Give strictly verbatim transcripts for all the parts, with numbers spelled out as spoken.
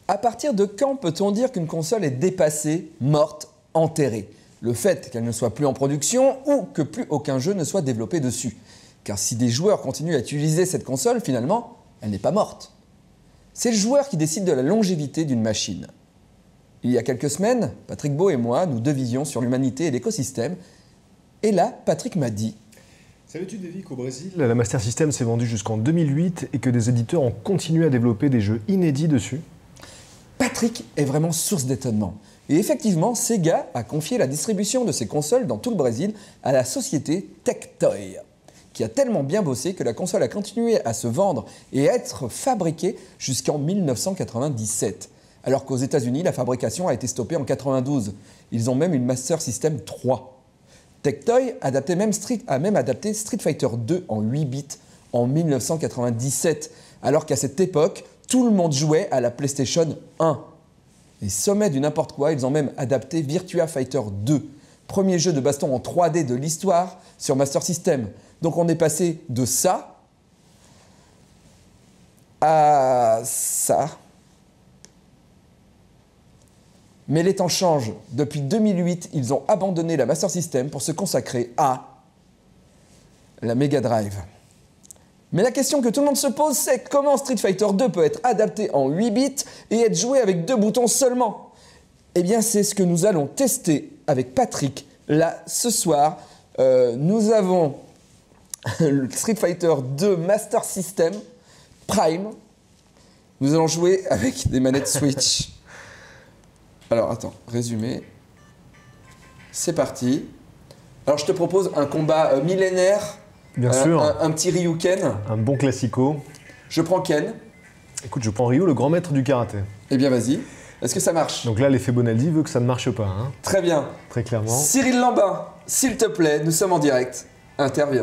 À partir de quand peut-on dire qu'une console est dépassée, morte, enterrée? Le fait qu'elle ne soit plus en production ou que plus aucun jeu ne soit développé dessus. Car si des joueurs continuent à utiliser cette console, finalement, elle n'est pas morte. C'est le joueur qui décide de la longévité d'une machine. Il y a quelques semaines, Patrick Beau et moi, nous devisions sur l'humanité et l'écosystème. Et là, Patrick m'a dit... Savais-tu, Davy, qu'au Brésil, la Master System s'est vendue jusqu'en deux mille huit et que des éditeurs ont continué à développer des jeux inédits dessus? Patrick est vraiment source d'étonnement. Et effectivement, Sega a confié la distribution de ses consoles dans tout le Brésil à la société Tectoy, qui a tellement bien bossé que la console a continué à se vendre et à être fabriquée jusqu'en mille neuf cent quatre-vingt-dix-sept. Alors qu'aux États-Unis, la fabrication a été stoppée en quatre-vingt-douze. Ils ont même une Master System trois. Tectoy adaptait même Street, a même adapté Street Fighter deux en huit bits en mille neuf cent quatre-vingt-dix-sept, alors qu'à cette époque, tout le monde jouait à la PlayStation un. Et sommet du n'importe quoi, ils ont même adapté Virtua Fighter deux, premier jeu de baston en trois D de l'histoire sur Master System. Donc on est passé de ça à ça. Mais les temps changent. Depuis deux mille huit, ils ont abandonné la Master System pour se consacrer à la Mega Drive. Mais la question que tout le monde se pose, c'est comment Street Fighter deux peut être adapté en huit bits et être joué avec deux boutons seulement? Eh bien, c'est ce que nous allons tester avec Patrick, là, ce soir. Euh, nous avons le Street Fighter deux Master System Prime. Nous allons jouer avec des manettes Switch. Alors, attends, résumé. C'est parti. Alors, je te propose un combat euh, millénaire. Bien euh, sûr. Un, un petit Ryu Ken. Un bon classico. Je prends Ken. Écoute, je prends Ryu, le grand maître du karaté. Eh bien, vas-y. Est-ce que ça marche? Donc là, l'effet Bonaldi veut que ça ne marche pas. Hein. Très bien. Très clairement. Cyril Lambin, s'il te plaît, nous sommes en direct. Interviens.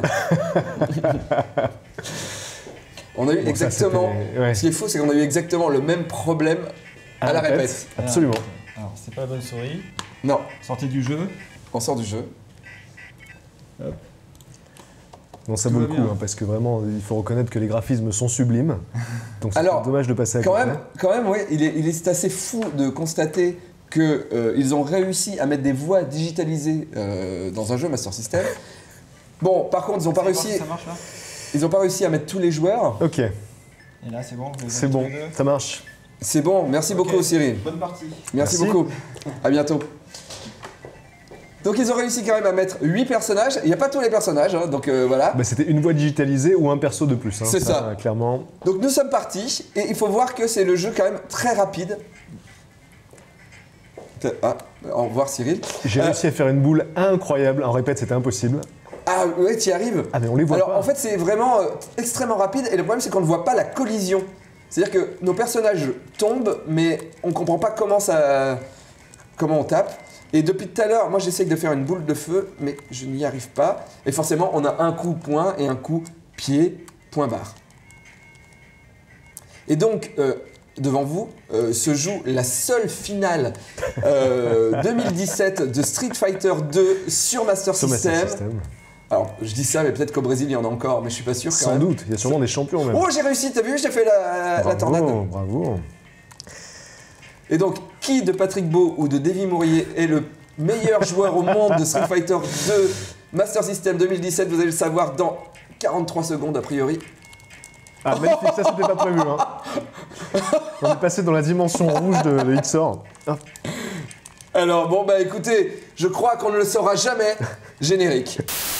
On a eu Bon, exactement... ça, ouais. Ce qui est fou, c'est qu'on a eu exactement le même problème à, à la répète. répète. Absolument. Alors, c'est pas la bonne souris. Non. Sortez du jeu. On sort du jeu. Hop. Non, ça Tout vaut le va coup, bien. hein, parce que vraiment, il faut reconnaître que les graphismes sont sublimes. Donc c'est Alors, dommage de passer à Quand côté. même, quand même ouais, il est, il est assez fou de constater qu'ils euh, ont réussi à mettre des voix digitalisées euh, dans un jeu Master System. Bon, par contre, ils n'ont pas réussi. Ça marche là? Ils n'ont pas réussi à mettre tous les joueurs. Ok, Et là, c'est bon. vous les c'est avez bon, tous les deux. ça marche. C'est bon, merci Ok. beaucoup Cyril. Bonne partie. Merci, Merci. beaucoup. À bientôt. Donc ils ont réussi quand même à mettre huit personnages. Il n'y a pas tous les personnages, hein, donc euh, voilà. Bah, c'était une voix digitalisée ou un perso de plus. Hein, C'est ça. Clairement. Donc nous sommes partis et il faut voir que c'est le jeu quand même très rapide. Ah, au revoir Cyril. J'ai Euh, réussi à faire une boule incroyable. En répète, c'était impossible. Ah ouais, tu y arrives. Ah, mais on les voit Alors pas. en fait c'est vraiment euh, extrêmement rapide et le problème c'est qu'on ne voit pas la collision. C'est-à-dire que nos personnages tombent mais on ne comprend pas comment ça, comment on tape. Et depuis tout à l'heure, moi j'essaye de faire une boule de feu mais je n'y arrive pas. Et forcément on a un coup point et un coup pied, point barre. Et donc euh, devant vous euh, se joue la seule finale euh, deux mille dix-sept de Street Fighter deux sur Master Sur System. Master System. Alors, je dis ça, mais peut-être qu'au Brésil, il y en a encore, mais je suis pas sûr quand Sans même. doute, il y a sûrement des champions même. Oh, j'ai réussi, t'as vu, j'ai fait la, la bravo, tornade. bravo. Et donc, qui de Patrick Beau ou de Davy Mourier est le meilleur joueur au monde de Street Fighter deux Master System deux mille dix-sept? Vous allez le savoir dans quarante-trois secondes, a priori. Ah, magnifique, ça c'était pas prévu. Hein. On est passé dans la dimension rouge de, de X O R. Ah. Alors, bon, bah écoutez, je crois qu'on ne le saura jamais. Générique.